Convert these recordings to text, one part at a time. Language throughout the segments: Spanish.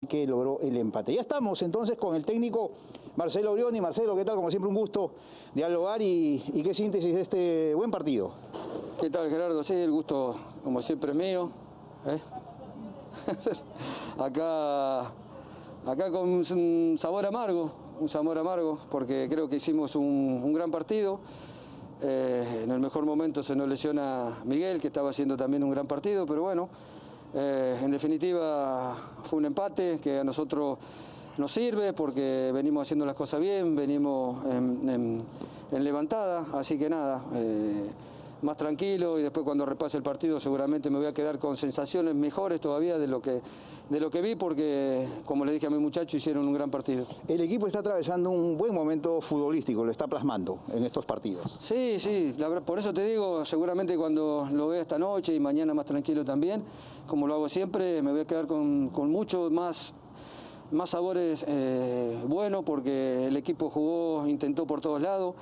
que logró el empate. Ya estamos entonces con el técnico Marcelo Brioni. Marcelo, ¿qué tal? Como siempre, un gusto dialogar y qué síntesis de este buen partido. ¿Qué tal, Gerardo? Sí, el gusto, como siempre, es mío. acá con un sabor amargo, porque creo que hicimos un gran partido. En el mejor momento se nos lesiona Miguel, que estaba haciendo también un gran partido, pero bueno, en definitiva fue un empate que a nosotros nos sirve porque venimos haciendo las cosas bien, venimos en levantada, así que nada, más tranquilo, y después cuando repase el partido seguramente me voy a quedar con sensaciones mejores todavía de lo que vi, porque como le dije a mi muchacho, hicieron un gran partido. El equipo está atravesando un buen momento futbolístico, lo está plasmando en estos partidos. Sí, la verdad, por eso te digo, seguramente cuando lo vea esta noche y mañana más tranquilo también, como lo hago siempre, me voy a quedar con mucho más sabores buenos, porque el equipo jugó, intentó por todos lados.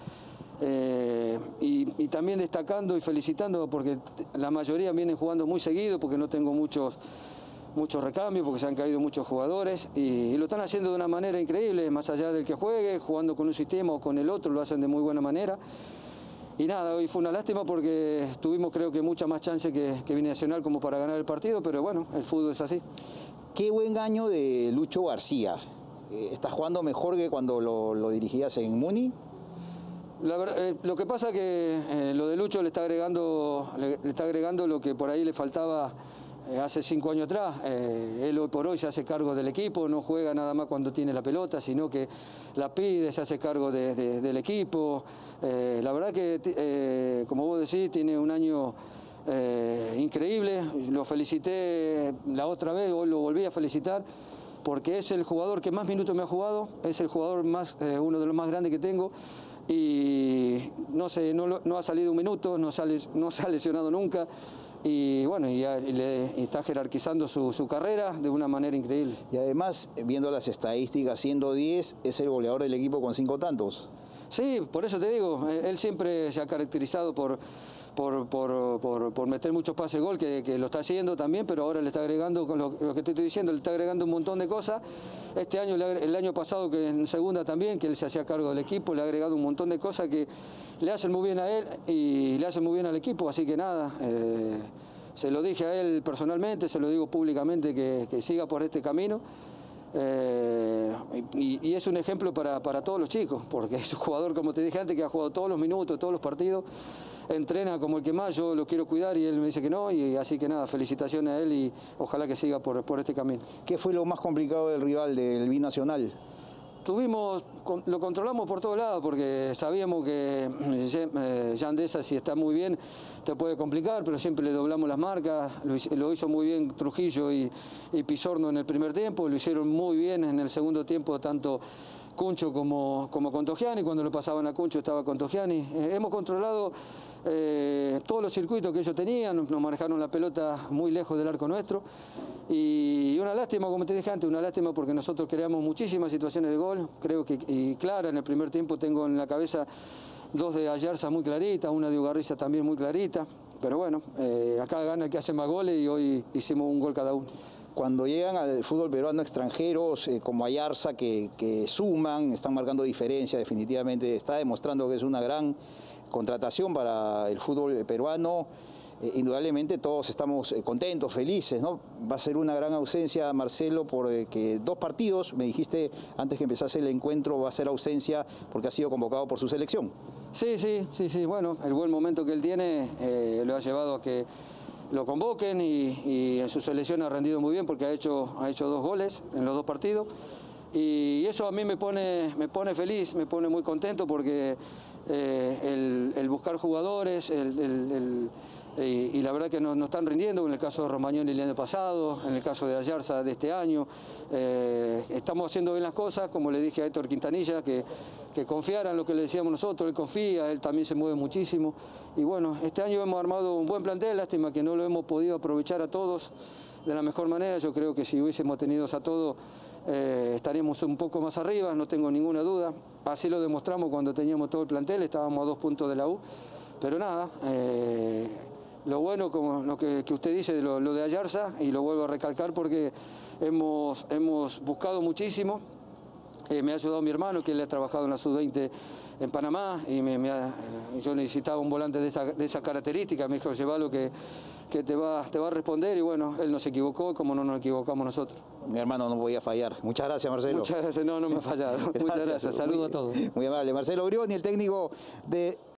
Y también destacando y felicitando porque la mayoría vienen jugando muy seguido, porque no tengo muchos recambios, porque se han caído muchos jugadores y lo están haciendo de una manera increíble, más allá del que juegue, jugando con un sistema o con el otro, lo hacen de muy buena manera. Y nada, hoy fue una lástima porque tuvimos, creo que, mucha más chance que Binacional como para ganar el partido, pero bueno, el fútbol es así. Qué buen año de Lucho García. ¿Estás jugando mejor que cuando lo dirigías en Muni? La verdad, lo que pasa que lo de Lucho le está agregando lo que por ahí le faltaba hace 5 años atrás. Él hoy por hoy se hace cargo del equipo, no juega nada más cuando tiene la pelota, sino que la pide, se hace cargo del equipo. La verdad que, como vos decís, tiene un año increíble. Lo felicité la otra vez, hoy lo volví a felicitar, porque es el jugador que más minutos me ha jugado, es el jugador uno de los más grandes que tengo. Y no ha salido un minuto, no se ha lesionado nunca, y bueno, y está jerarquizando su carrera de una manera increíble. Y además, viendo las estadísticas, siendo 10, es el goleador del equipo con 5 tantos. Sí, por eso te digo, él siempre se ha caracterizado por meter muchos pases gol, que lo está haciendo también, pero ahora le está agregando, con lo que te estoy diciendo, le está agregando un montón de cosas. Este año, el año pasado, que en segunda también, que él se hacía cargo del equipo, le ha agregado un montón de cosas que le hacen muy bien a él y le hacen muy bien al equipo, así que nada, se lo dije a él personalmente, se lo digo públicamente, que siga por este camino. Y es un ejemplo para todos los chicos, porque es un jugador, como te dije antes, que ha jugado todos los minutos, todos los partidos, entrena como el que más, yo lo quiero cuidar y él me dice que no, y así que nada, felicitaciones a él y ojalá que siga por este camino. ¿Qué fue lo más complicado del rival, del Binacional? Lo controlamos por todos lados, porque sabíamos que Yandesa, si está muy bien, te puede complicar, pero siempre le doblamos las marcas. Lo hizo muy bien Trujillo y Pizorno en el primer tiempo, lo hicieron muy bien en el segundo tiempo, tanto Cuncho como Contogiani. Cuando lo pasaban a Cuncho estaba Contogiani. Hemos controlado todos los circuitos que ellos tenían, nos manejaron la pelota muy lejos del arco nuestro. Y una lástima, como te dije antes, una lástima porque nosotros creamos muchísimas situaciones de gol, creo que y clara. En el primer tiempo tengo en la cabeza 2 de Ayarza muy claritas, una de Ugarriza también muy clarita, pero bueno, acá gana el que hace más goles y hoy hicimos un gol cada uno. Cuando llegan al fútbol peruano extranjeros como Ayarza que suman, están marcando diferencia, definitivamente está demostrando que es una gran contratación para el fútbol peruano. Indudablemente todos estamos contentos, felices, ¿no? Va a ser una gran ausencia, Marcelo, porque 2 partidos, me dijiste antes que empezase el encuentro, va a ser ausencia porque ha sido convocado por su selección. Sí, bueno, el buen momento que él tiene lo ha llevado a que lo convoquen y en su selección ha rendido muy bien porque ha hecho 2 goles en los 2 partidos. Y eso a mí me pone feliz, me pone muy contento porque el buscar jugadores, y la verdad que no están rindiendo, en el caso de Romagnoli el año pasado, en el caso de Ayarza de este año. Estamos haciendo bien las cosas, como le dije a Héctor Quintanilla, que confiara en lo que le decíamos nosotros, él confía, él también se mueve muchísimo. Y bueno, este año hemos armado un buen plantel, lástima que no lo hemos podido aprovechar a todos de la mejor manera. Yo creo que si hubiésemos tenido a todos estaríamos un poco más arriba, no tengo ninguna duda. Así lo demostramos cuando teníamos todo el plantel, estábamos a 2 puntos de la U. Pero nada, Lo bueno, como lo que usted dice, lo de Ayarza, y lo vuelvo a recalcar porque hemos buscado muchísimo. Me ha ayudado mi hermano, que él ha trabajado en la Sub-20 en Panamá, y yo necesitaba un volante de esa característica. Me dijo, llévalo que te va a responder, y bueno, él no se equivocó como no nos equivocamos nosotros. Mi hermano no voy a fallar. Muchas gracias, Marcelo. Muchas gracias, no me ha fallado. Muchas gracias, saludos a todos. Muy amable. Marcelo Brioni, el técnico de